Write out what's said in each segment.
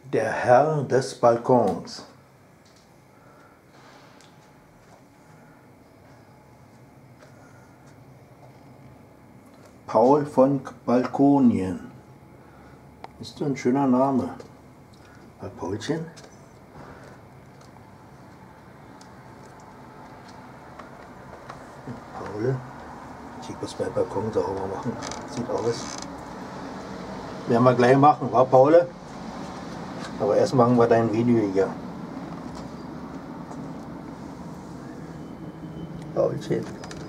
Der Herr des Balkons. Paul von Balkonien. Ist so ein schöner Name. Mal Paulchen. Paul. Ich muss meinen Balkon sauber machen. Sieht aus. Werden wir gleich machen, wa Paul? Aber erst machen wir dein Video hier. Paulchen.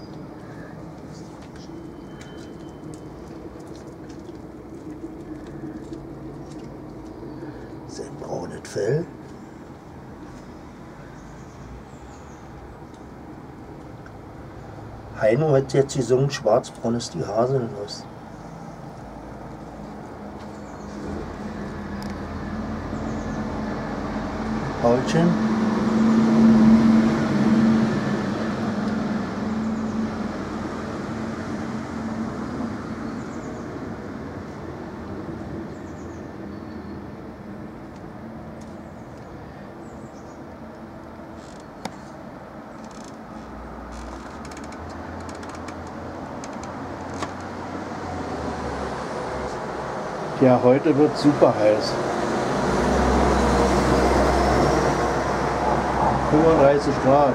Sein braunes Fell. Heino hat jetzt gesungen, schwarzbraun ist die Haselnuss. Paulchen. Ja, heute wird super heiß. 35 Grad.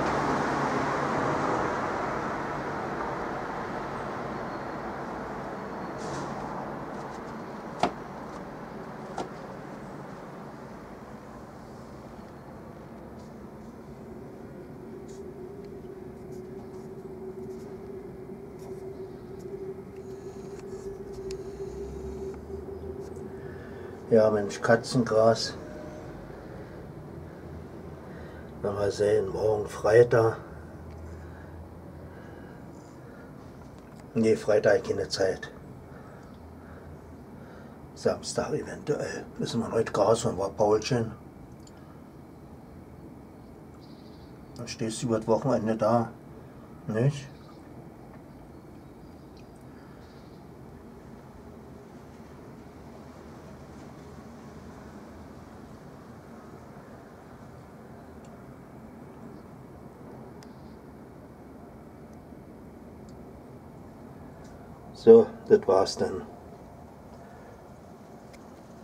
Ja, Mensch, Katzengras. Mal sehen, morgen Freitag. Ne, Freitag keine Zeit. Samstag eventuell. Müssen wir heute Gras holen, war Paulchen. Dann stehst du über das Wochenende da. Nicht? So, das war's dann.